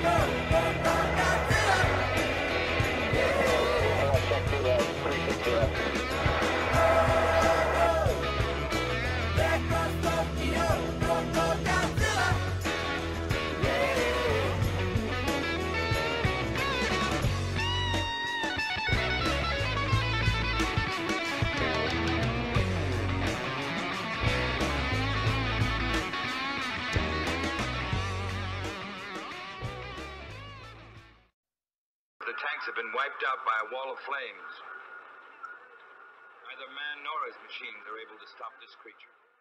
The tanks have been wiped out by a wall of flames. Neither man nor his machines are able to stop this creature.